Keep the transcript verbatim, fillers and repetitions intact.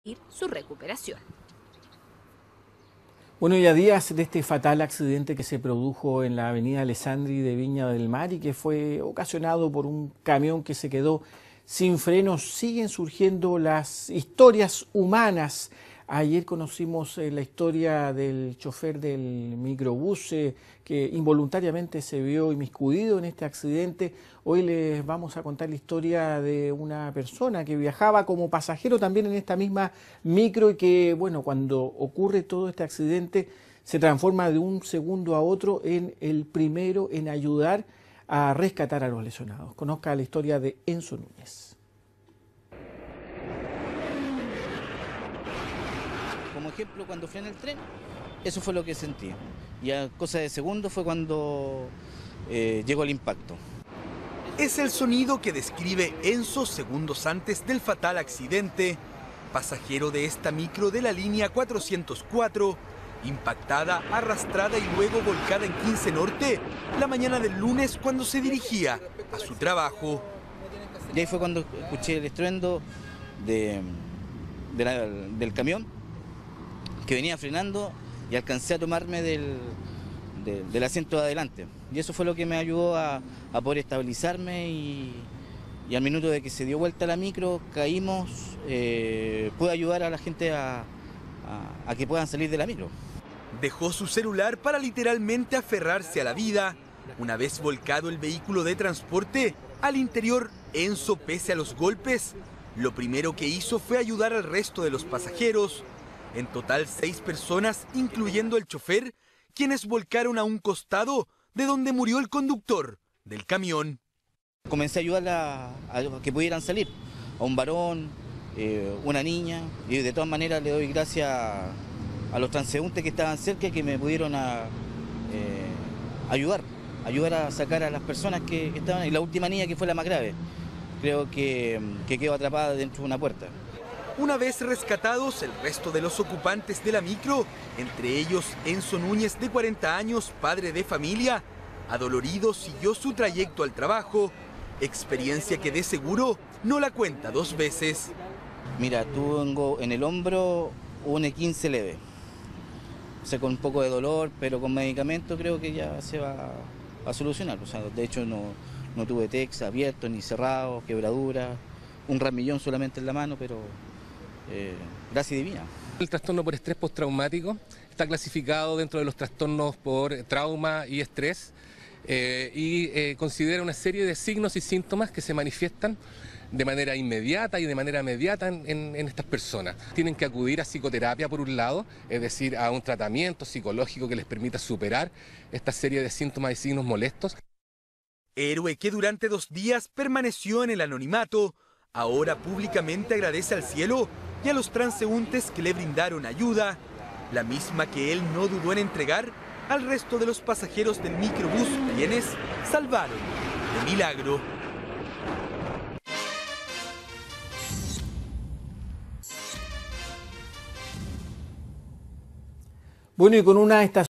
su recuperación. Bueno, y a días de este fatal accidente que se produjo en la avenida Alessandri de Viña del Mar y que fue ocasionado por un camión que se quedó sin frenos, siguen surgiendo las historias humanas. Ayer conocimos eh, la historia del chofer del microbús eh, que involuntariamente se vio inmiscuido en este accidente. Hoy les vamos a contar la historia de una persona que viajaba como pasajero también en esta misma micro y que, bueno, cuando ocurre todo este accidente se transforma de un segundo a otro en el primero en ayudar a rescatar a los lesionados. Conozca la historia de Enzo Núñez. Como ejemplo, cuando frena el tren, eso fue lo que sentí. Y a cosa de segundo fue cuando eh, llegó el impacto. Es el sonido que describe Enzo segundos antes del fatal accidente. Pasajero de esta micro de la línea cuatrocientos cuatro, impactada, arrastrada y luego volcada en quince Norte, la mañana del lunes cuando se dirigía a su trabajo. Y ahí fue cuando escuché el estruendo de, de la, del camión, que venía frenando y alcancé a tomarme del, de, del asiento de adelante. Y eso fue lo que me ayudó a, a poder estabilizarme y, y al minuto de que se dio vuelta la micro, caímos, eh, pude ayudar a la gente a, a, a que puedan salir de la micro. Dejó su celular para literalmente aferrarse a la vida. Una vez volcado el vehículo de transporte, al interior, Enzo, pese a los golpes, lo primero que hizo fue ayudar al resto de los pasajeros. En total, seis personas, incluyendo el chofer, quienes volcaron a un costado de donde murió el conductor del camión. Comencé a ayudar a, a que pudieran salir, a un varón, eh, una niña, y de todas maneras le doy gracias a, a los transeúntes que estaban cerca que me pudieron a, eh, ayudar, ayudar a sacar a las personas que, que estaban, y la última niña que fue la más grave, creo que, que quedó atrapada dentro de una puerta. Una vez rescatados, el resto de los ocupantes de la micro, entre ellos Enzo Núñez, de cuarenta años, padre de familia, adolorido siguió su trayecto al trabajo, experiencia que de seguro no la cuenta dos veces. Mira, tengo en el hombro un E quince leve, o sea, con un poco de dolor, pero con medicamento creo que ya se va a solucionar. O sea, de hecho no, no tuve tex abierto ni cerrado, quebradura, un ramillón solamente en la mano, pero... Eh, gracia divina. El trastorno por estrés postraumático está clasificado dentro de los trastornos por trauma y estrés eh, y eh, considera una serie de signos y síntomas que se manifiestan de manera inmediata y de manera inmediata en, en, en estas personas. Tienen que acudir a psicoterapia por un lado, es decir, a un tratamiento psicológico que les permita superar esta serie de síntomas y signos molestos. Héroe que durante dos días permaneció en el anonimato, ahora públicamente agradece al cielo y a los transeúntes que le brindaron ayuda, la misma que él no dudó en entregar al resto de los pasajeros del microbús, quienes salvaron de milagro. Bueno, y con una estación